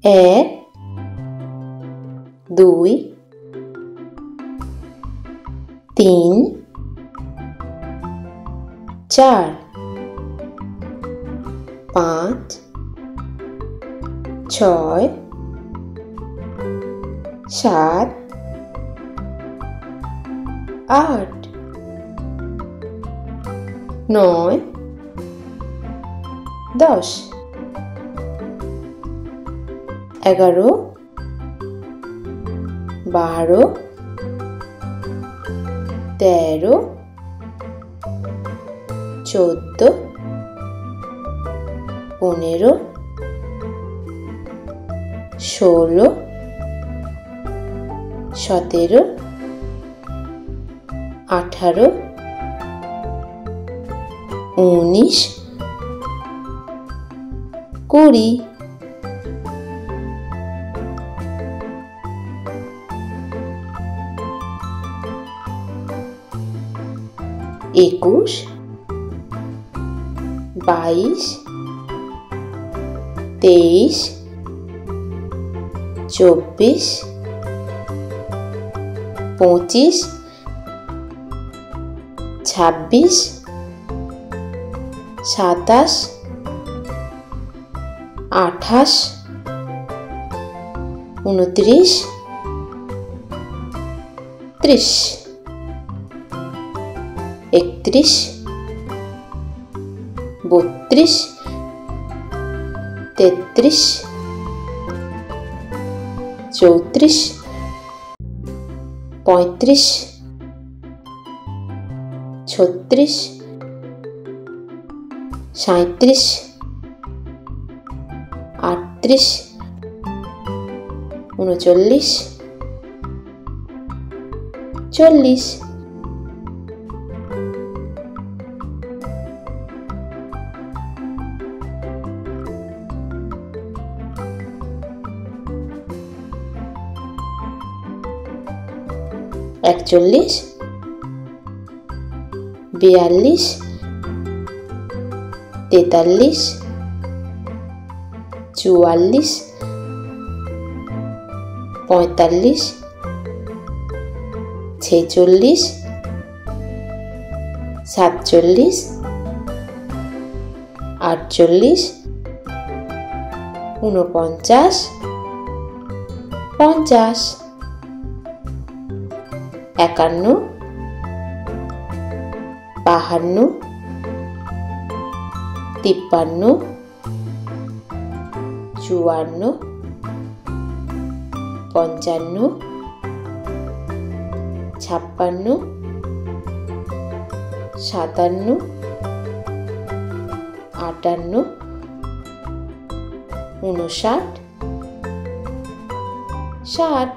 এক, দুই, তিন, চার, পাঁচ, ছয়, সাত, আট, নয়, 10, 11, 12, 13, 14, 15, 16, 17, 18, 19, 20, 21, 22, 23, 24, 25, 26, 27, 28, 29, 30, 31, 32, 33, 34, 35, 36, 37, 38, 39, 40, একচল্লিশ, 42, 43, 44, 45, 46, 47, 48, 49, 50, 51, 52, 53, 54, 55, 56, 57, 58, 59, 60,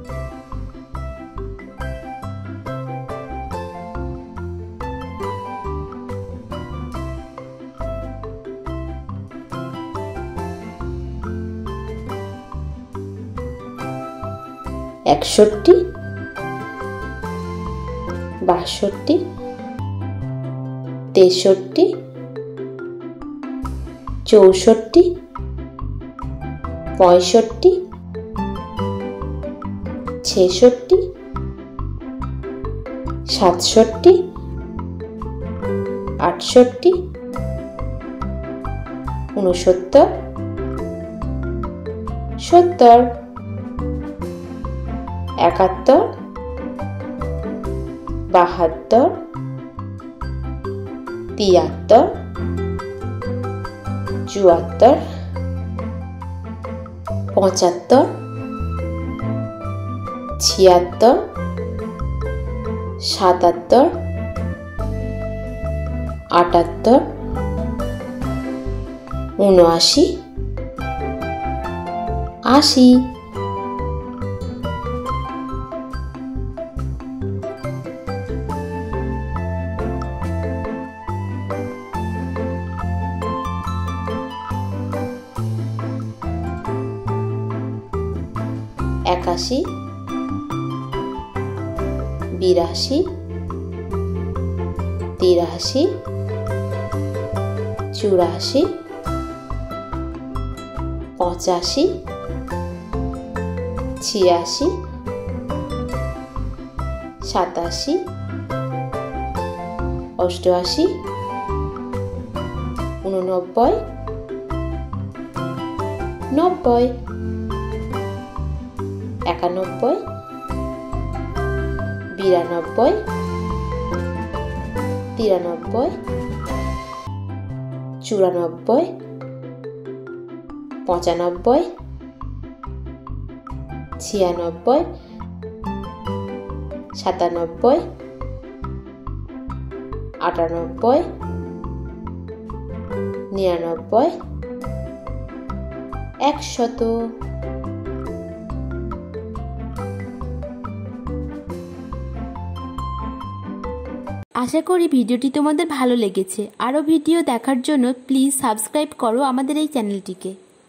একষট্টি, 62, 63, 64, 65, 66, 67, 68, 69, 70, 71, 72, 73, 74, 75, 76, 77, 78, 79, 80, একাশি, 82, 83, 84, 85, ছিয়াশি, সাতাশি, অষ্টআশি, 89, 90, 91, 92, 93, 94, 95, 96, 97, 98, 99, 100। আশা করি ভিডিওটি তোমাদের ভালো লেগেছে। আরও ভিডিও দেখার জন্য প্লিজ সাবস্ক্রাইব করো আমাদের এই চ্যানেলটিকে।